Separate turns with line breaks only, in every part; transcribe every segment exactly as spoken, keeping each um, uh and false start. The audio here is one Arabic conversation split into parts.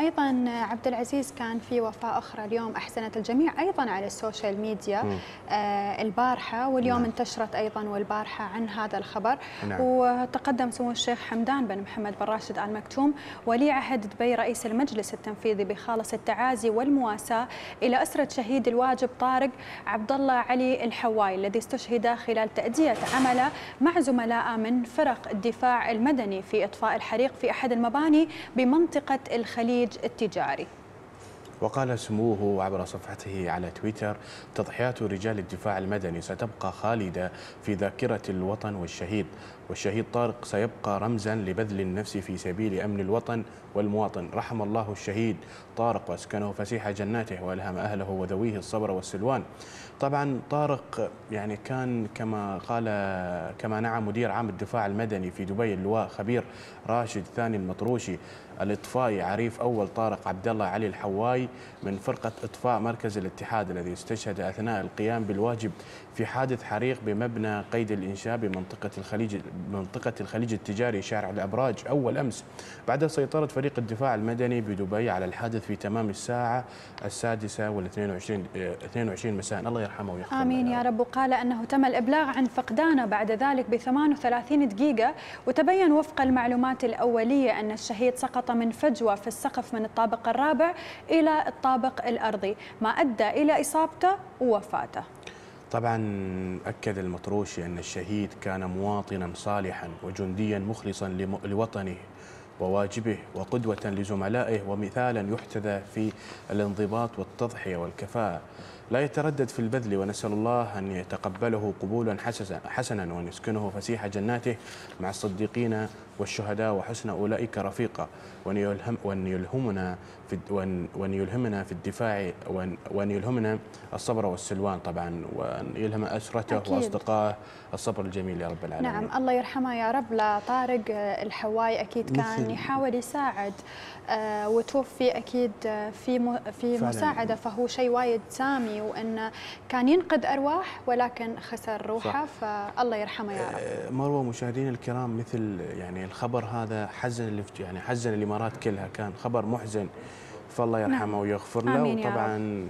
أيضا عبد العزيز كان في وفاة أخرى اليوم أحزنت الجميع أيضا على السوشيال ميديا آه البارحة، واليوم نعم. انتشرت أيضا والبارحة عن هذا الخبر. نعم. وتقدم سمو الشيخ حمدان بن محمد بن راشد آل مكتوم ولي عهد دبي رئيس المجلس التنفيذي بخالص التعازي والمواساة إلى أسرة شهيد الواجب طارق عبد الله علي الحواي الذي استشهد خلال تأدية عمله مع زملاء من فرق الدفاع المدني في إطفاء الحريق في أحد المباني بمنطقة الخليج التجاري.
وقال سموه عبر صفحته على تويتر: تضحيات رجال الدفاع المدني ستبقى خالدة في ذاكرة الوطن والشهيد، والشهيد طارق سيبقى رمزا لبذل النفس في سبيل أمن الوطن والمواطن. رحم الله الشهيد طارق واسكنه فسيح جناته وألهم أهله وذويه الصبر والسلوان. طبعا طارق يعني كان كما قال كما نعى مدير عام الدفاع المدني في دبي اللواء خبير راشد ثاني المطروشي الإطفائي عريف أول طارق عبد الله علي الحواي من فرقة إطفاء مركز الاتحاد الذي استشهد أثناء القيام بالواجب في حادث حريق بمبنى قيد الإنشاء بمنطقة الخليج منطقة الخليج التجاري شارع الأبراج أول أمس، بعد سيطرة فريق الدفاع المدني بدبي على الحادث في تمام الساعة السادسة والاثنين وعشرين اثنين وعشرين مساء. الله يرحمه ويغفر له.
آمين يا رب. وقال أنه تم الإبلاغ عن فقدانه بعد ذلك ب ثمان وثلاثين دقيقة، وتبين وفق المعلومات الأولية أن الشهيد سقط من فجوة في السقف من الطابق الرابع إلى الطابق الأرضي، ما أدى إلى إصابته ووفاته.
طبعا أكد المطروشي أن الشهيد كان مواطنا صالحا وجنديا مخلصا لوطنه وواجبه وقدوة لزملائه ومثالا يحتذى في الانضباط والتضحية والكفاءة، لا يتردد في البذل، ونسأل الله أن يتقبله قبولا حسنا وأن يسكنه فسيح جناته مع الصديقين والشهداء وحسن أولئك رفيقا، وأن يلهم وأن يلهمنا في وأن يلهمنا في الدفاع وأن يلهمنا الصبر والسلوان طبعا، وأن يلهم أسرته أكيد. وأصدقائه الصبر الجميل يا رب العالمين.
نعم الله يرحمه يا رب. لطارق الحواي أكيد كان يحاول يساعد آه وتوفي أكيد في في مساعدة، فهو شيء وايد سامي، وأنه كان ينقذ أرواح ولكن خسر روحه، فالله يرحمه يا رب.
مروة مشاهدينا الكرام، مثل يعني الخبر هذا حزن يعني حزن الإمارات كلها، كان خبر محزن، فالله يرحمه نعم. ويغفر له. وطبعا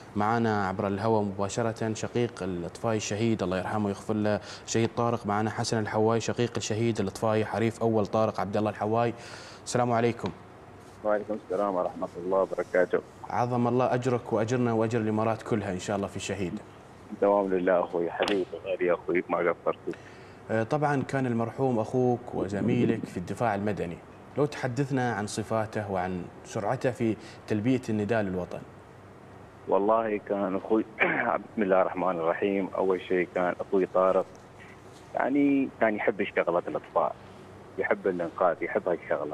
معنا عبر الهواء مباشرة شقيق الإطفائي الشهيد الله يرحمه ويغفر له شهيد طارق، معنا حسن الحواي شقيق الشهيد الإطفائي حريف أول طارق عبد الله الحواي. السلام عليكم.
وعليكم السلام ورحمة الله وبركاته.
عظم الله أجرك وأجرنا وأجر الإمارات كلها إن شاء الله في الشهيد.
دوام لله أخوي حبيبي غالي أخوي ما قصرت.
طبعا كان المرحوم أخوك وزميلك في الدفاع المدني، لو تحدثنا عن صفاته وعن سرعته في تلبية النداء للوطن.
والله كان أخوي بسم الله الرحمن الرحيم، أول شيء كان أخوي طارق يعني كان يحب شغلة الإطفاء، يحب الإنقاذ، يحب هالشغلة.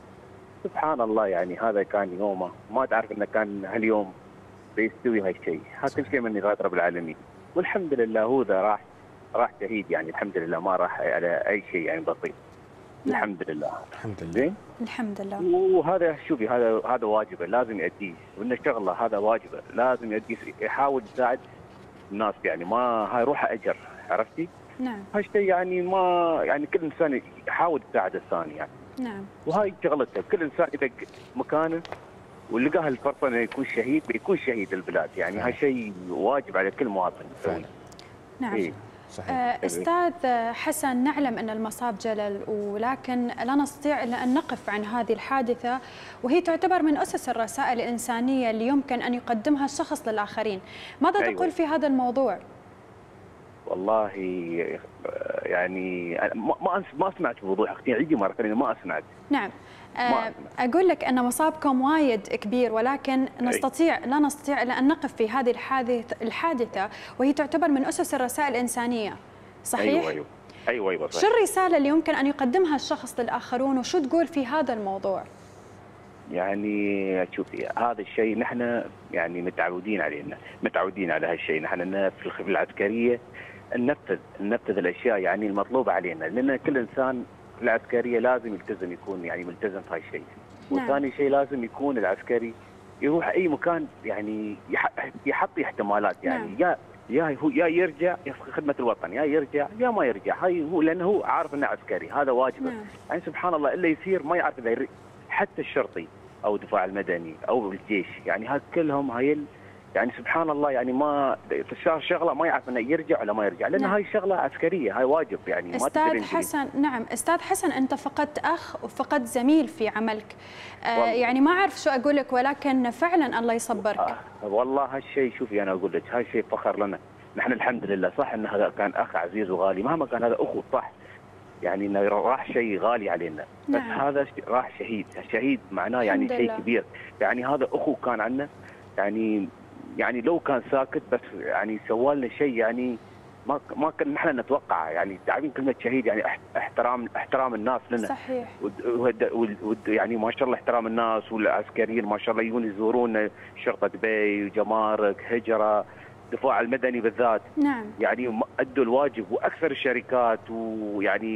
سبحان الله يعني هذا كان يومه، ما تعرف انه كان هاليوم بيستوي هالشيء، هذا كل شيء من إرادة رب العالمين، والحمد لله هو ذا راح راح شهيد يعني، الحمد لله ما راح على اي شيء يعني بسيط. الحمد لله.
الحمد لله.
زين؟
الحمد لله.
وهذا شوفي هذا هذا واجبه لازم يأديه، وانه شغله هذا واجبه لازم يأديه، يحاول يساعد الناس يعني، ما هاي روحه اجر، عرفتي؟
نعم.
هالشيء يعني ما يعني كل انسان يحاول يساعد الثاني يعني.
نعم.
وهاي شغلته، كل انسان اذا مكانه ولقاه الفرصه انه يكون شهيد بيكون شهيد البلاد يعني، هاي شيء واجب على كل مواطن يسويه.
نعم. إيه؟ صحيح. أستاذ حسن، نعلم أن المصاب جلل، ولكن لا نستطيع إلا أن نقف عن هذه الحادثة، وهي تعتبر من أسس الرسائل الإنسانية اللي يمكن أن يقدمها الشخص للآخرين. ماذا أيوة. تقول في هذا الموضوع؟
والله يعني ما ما سمعت بوضوح اختي، عيدي مره ثانيه ما سمعت.
نعم. أقول لك أن مصابكم وايد كبير، ولكن نستطيع لا نستطيع إلا أن نقف في هذه الحادثة الحادثة وهي تعتبر من أسس الرسائل الإنسانية، صحيح؟
أيوة أيوة أيوة أيوة صحيح.
شو الرسالة اللي يمكن أن يقدمها الشخص للآخرون، وشو تقول في هذا الموضوع؟
يعني شوفي هذا الشيء نحن يعني متعودين عليه، متعودين على هالشيء، نحن في العسكرية ننفذ ننفذ الأشياء يعني المطلوبة علينا، لأن كل إنسان في العسكرية لازم يلتزم، يكون يعني ملتزم في هالشيء. وثاني شيء لازم يكون العسكري يروح أي مكان يعني يحط احتمالات يعني نعم. يا يا هو يا يرجع في خدمة الوطن، يا يرجع يا ما يرجع، هاي هو لأنه هو عارف أنه عسكري، هذا واجبه. نعم. يعني سبحان الله إلا يصير ما يعرف إذا حتى الشرطي او الدفاع المدني او الجيش، يعني هاد كلهم هاي يعني سبحان الله يعني ما تشار شغله ما يعرف انه يرجع ولا ما يرجع، لان نعم. هاي شغله عسكريه، هاي واجب يعني ما
استاذ حسن. نعم استاذ حسن، انت فقدت اخ وفقدت زميل في عملك، آه يعني ما اعرف شو اقول لك، ولكن فعلا الله يصبرك.
آه والله هالشيء شوفي انا اقول لك هالشيء فخر لنا، نحن الحمد لله. صح ان هذا كان اخ عزيز وغالي، مهما كان هذا اخو صح، يعني انه راح شيء غالي علينا، بس نعم. هذا راح شهيد، شهيد معناه يعني شيء كبير، يعني هذا اخو كان عندنا، يعني يعني لو كان ساكت بس يعني سوى لنا شيء يعني ما ما كنا نحن نتوقعه، يعني تعرفين كلمه شهيد يعني احترام احترام الناس لنا.
صحيح.
يعني ما شاء الله احترام الناس والعسكريين ما شاء الله يجون يزورونا، شرطه دبي، جمارك، هجره، الدفاع المدني بالذات.
نعم.
يعني ادوا الواجب، واكثر الشركات ويعني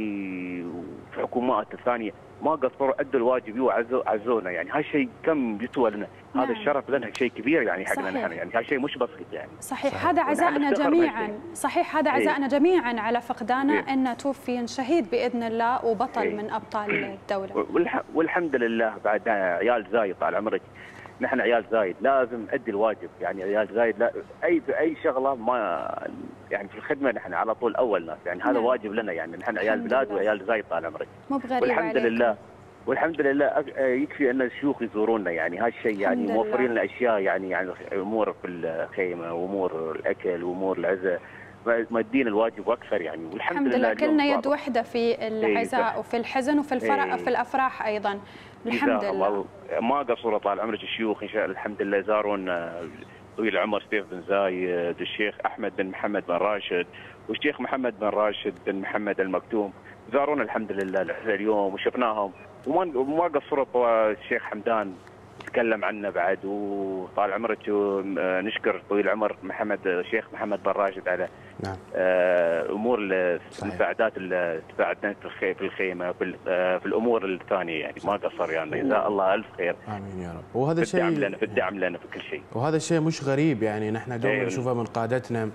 في الحكومات الثانيه ما قصروا، ادوا الواجب وعزو عزونا، يعني هالشيء كم يسوى لنا. نعم. هذا الشرف لنا شيء كبير يعني حقنا نحن، يعني هالشيء مش بسيط يعني.
صحيح, صحيح. هذا عزائنا جميعا، صحيح هذا عزائنا جميعا على فقدانه ان توفي شهيد باذن الله وبطل إيه. من ابطال الدوله.
والحمد لله بعد عيال زايد طال عمرك، نحن عيال زايد لازم ادي الواجب، يعني عيال زايد لا اي اي شغله ما يعني في الخدمه نحن على طول اول ناس، يعني هذا نعم. واجب لنا، يعني نحن عيال بلاد وعيال زايد طال عمرك.
مو بغريب
والحمد
عليكم.
لله والحمد لله يكفي ان الشيوخ يزورونا، يعني هالشيء يعني موفرين لنا اشياء، يعني يعني امور في الخيمه وامور الاكل وامور العزاء، مادين الواجب واكثر يعني. والحمد
لله,
لله
كلنا يد واحده في العزاء وفي الحزن وفي الفرح وفي الافراح ايضا. الحمد لله
ما قصروا طال عمرك الشيوخ، ان شاء الله الحمد لله زارونا طويل العمر سيف بن زايد، الشيخ احمد بن محمد بن راشد، والشيخ محمد بن راشد بن محمد المكتوم، زارونا الحمد لله اليوم وشفناهم، وما وما قصروا. الشيخ حمدان تكلم عنه بعد، وطال عمرك نشكر طويل العمر محمد الشيخ محمد بن راشد على نعم. امور المساعدات اللي ساعدنا في الخيمه في, في الامور الثانيه، يعني ما قصر يعني جزاه الله الف خير.
امين يا رب. وهذا
شيء في الدعم لنا في الدعم لنا في كل شيء،
وهذا الشيء مش غريب، يعني نحن دوما نشوفه من قادتنا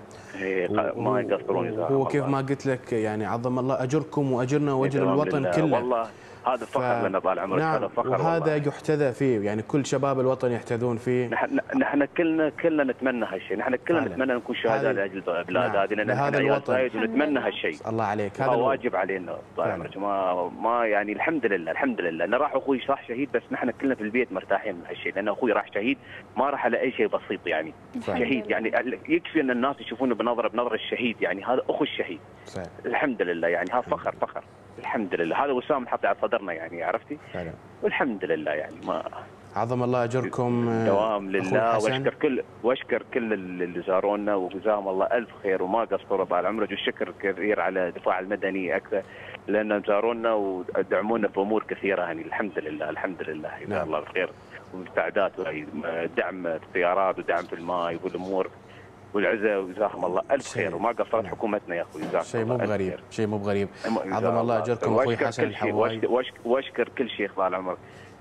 ما يقصرون.
هو كيف ما قلت لك يعني عظم الله اجركم واجرنا واجر الوطن كله.
والله هذا فخر ف... لنا طال عمرك.
نعم.
هذا فخر
وهذا
والله.
يحتذى فيه، يعني كل شباب الوطن يحتذون فيه.
نحن نحن كلنا كلنا نتمنى هالشيء، نحن كلنا نتمنى نكون شهداء لاجل البلاد هذه، لان
هذا الوطن
ونتمنى هالشيء.
الله عليك،
هذا واجب علينا طال عمرك. ما ما يعني الحمد لله الحمد لله انه راح اخوي راح شهيد، بس نحن كلنا في البيت مرتاحين من هالشيء، لان اخوي راح شهيد ما راح على اي شيء بسيط يعني. فعلا. شهيد يعني يكفي ان الناس يشوفونه بنظره بنظره الشهيد، يعني هذا اخو الشهيد. صحيح. الحمد لله يعني هذا فخر فخر الحمد لله. هذا وسام نحط على صدرنا يعني، عرفتي؟ فعلا. والحمد لله يعني ما
عظم الله اجركم
دوام لله. واشكر كل واشكر كل اللي زارونا وجزاهم الله الف خير وما قصروا طال عمرك، والشكر كثير على الدفاع المدني اكثر، لان زارونا ودعمونا في امور كثيره يعني. الحمد لله الحمد لله جزاه الله الخير، ومساعدات دعم الطيارات ودعم في الماء والامور والعزة، وجزاهم الله الف خير وما قصرت حكومتنا يا اخوي. جزاهم
شيء مو بغريب، شيء مو بغريب. عظم الله اجركم اخوي حسن الحواي.
واشكر كل شيخ طال عمرك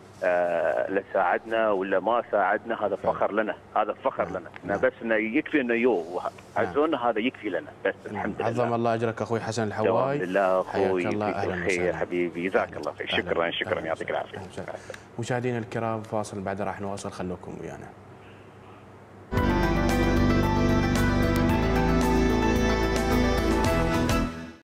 آه اللي ساعدنا ولا ما ساعدنا، هذا فخر لنا، هذا فخر لنا. نعم. بس انه يكفي انه يو عزونا، هذا يكفي لنا بس. الحمد لله.
عظم الله اجرك اخوي حسن الحواي.
الحمد لله اخوي،
حياك الله، اهلا وسهلا
حبيبي، جزاك الله خير. شكرا شكرا يعطيك العافيه.
مشاهدينا الكرام فاصل بعد راح نواصل، خلوكم ويانا.